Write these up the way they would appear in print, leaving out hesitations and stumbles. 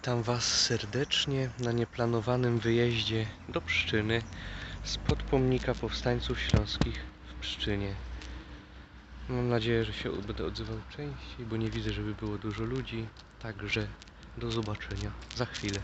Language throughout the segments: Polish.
Witam Was serdecznie na nieplanowanym wyjeździe do Pszczyny spod pomnika powstańców śląskich w Pszczynie. Mam nadzieję, że się będę odzywał częściej, bo nie widzę, żeby było dużo ludzi. Także do zobaczenia za chwilę.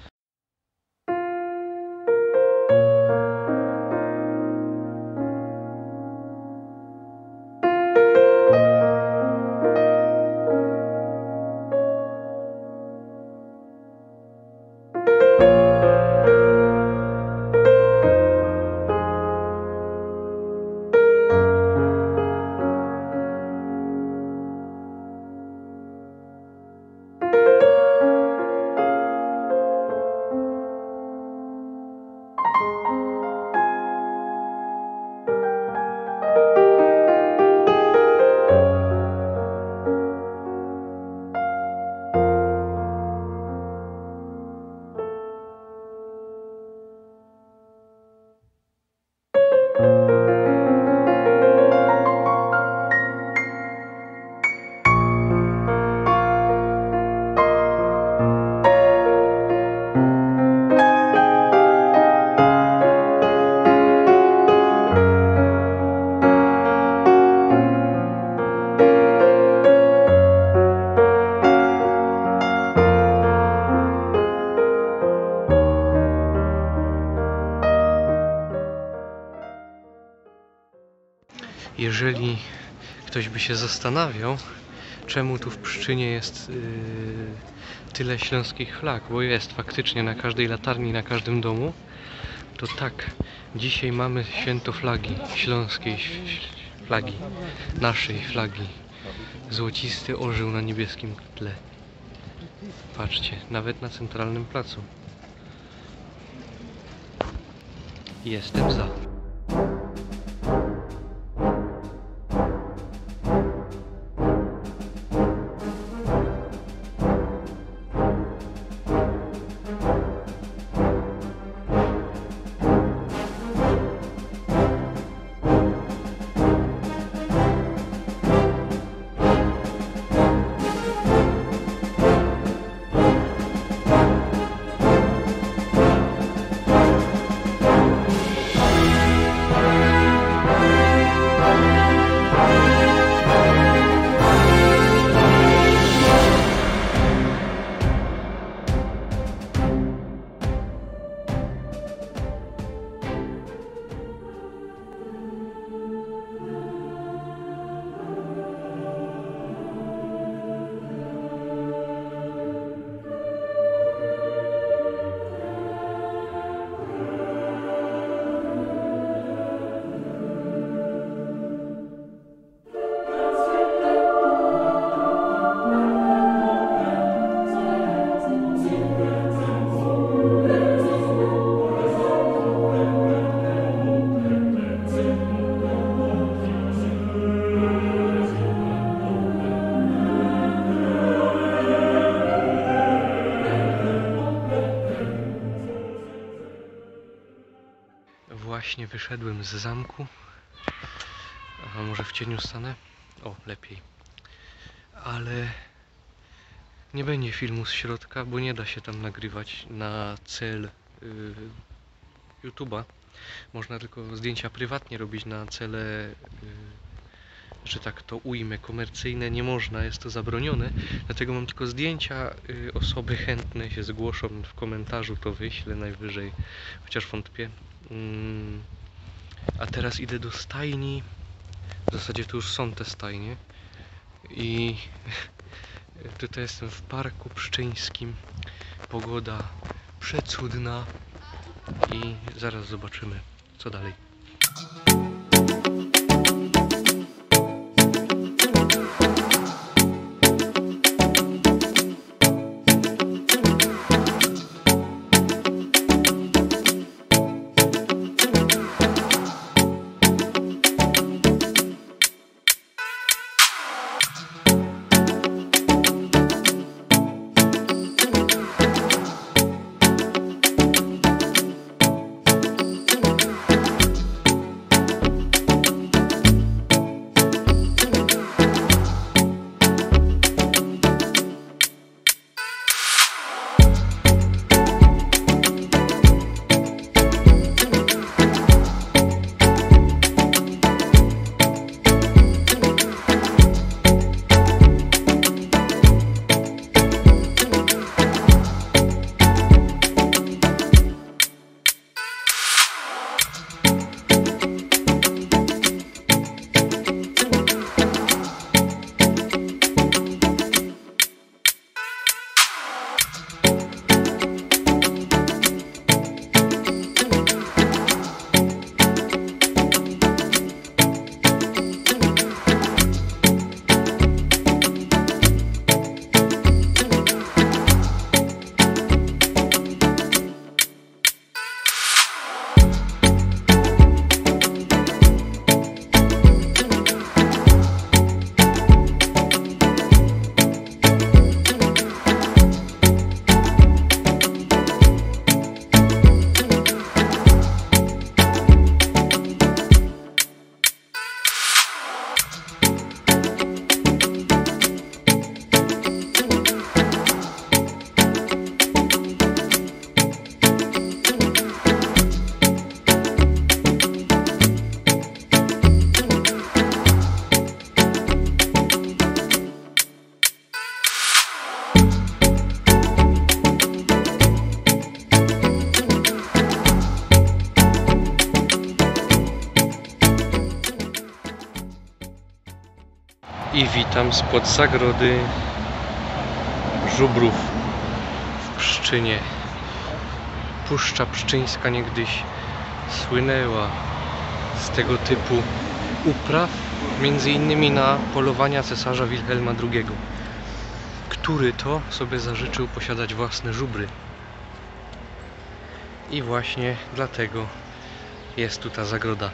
Jeżeli ktoś by się zastanawiał, czemu tu w Pszczynie jest tyle śląskich flag, bo jest faktycznie na każdej latarni, na każdym domu, to tak, dzisiaj mamy święto flagi, śląskiej flagi, naszej flagi. Złocisty orzeł na niebieskim tle. Patrzcie, nawet na centralnym placu. Jestem za. Właśnie wyszedłem z zamku. A może w cieniu stanę? O, lepiej. Ale nie będzie filmu z środka, bo nie da się tam nagrywać na cel YouTube'a. Można tylko zdjęcia prywatnie robić na cele, że tak to ujmę, komercyjne. Nie można, jest to zabronione. Dlatego mam tylko zdjęcia. Osoby chętne się zgłoszą w komentarzu, to wyślę najwyżej. Chociaż wątpię. A teraz idę do stajni. W zasadzie to już są te stajnie. I tutaj jestem w parku pszczyńskim. Pogoda przecudna. I zaraz zobaczymy, co dalej. I witam spod zagrody żubrów w Pszczynie. Puszcza Pszczyńska niegdyś słynęła z tego typu upraw, między innymi na polowania cesarza Wilhelma II, który to sobie zażyczył posiadać własne żubry. I właśnie dlatego jest tu ta zagroda.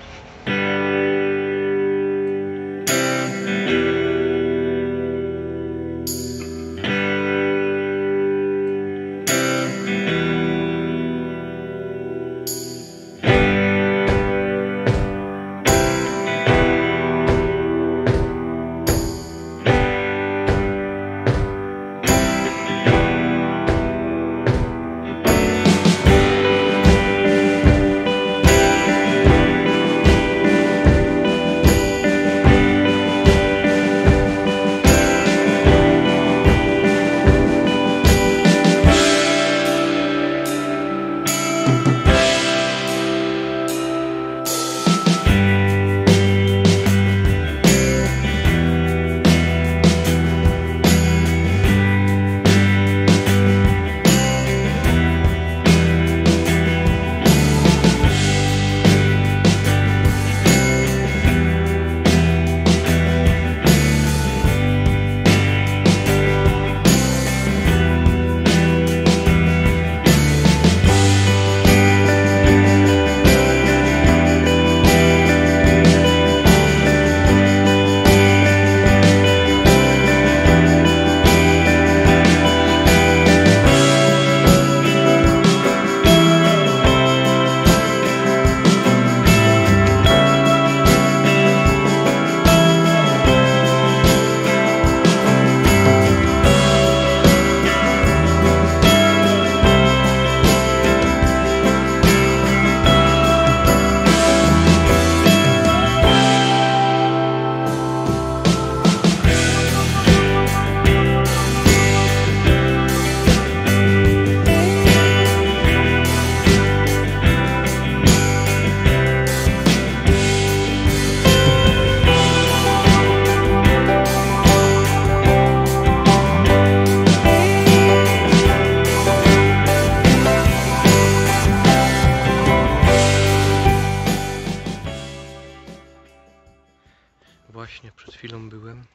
Właśnie przed chwilą byłem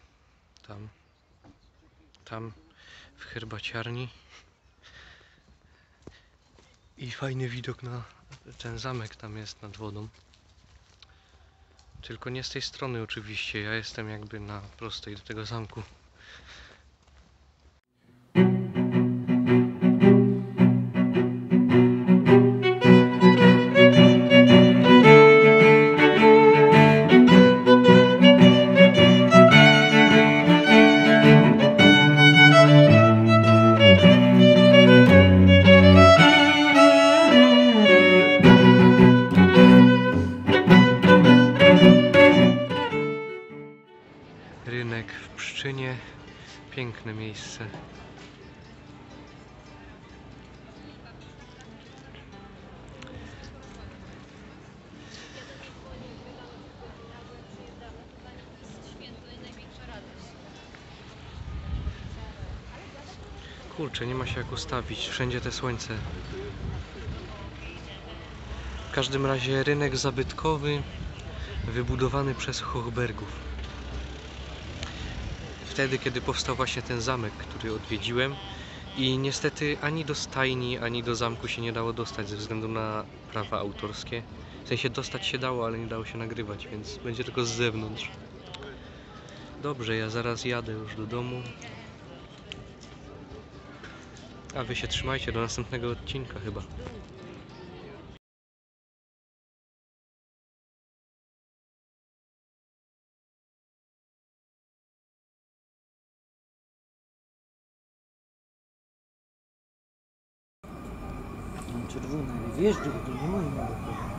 tam w herbaciarni i fajny widok na ten zamek tam jest nad wodą. Tylko nie z tej strony oczywiście, ja jestem jakby na prostej do tego zamku. Rynek w Pszczynie, piękne miejsce. Kurczę, nie ma się jak ustawić, wszędzie te słońce. W każdym razie rynek zabytkowy, wybudowany przez Hochbergów. Wtedy, kiedy powstał właśnie ten zamek, który odwiedziłem, i niestety ani do stajni, ani do zamku się nie dało dostać ze względu na prawa autorskie. W sensie dostać się dało, ale nie dało się nagrywać, więc będzie tylko z zewnątrz. Dobrze, ja zaraz jadę już do domu. A wy się trzymajcie, do następnego odcinka chyba. Czerwone, ale wjeżdżaj, to nie moje.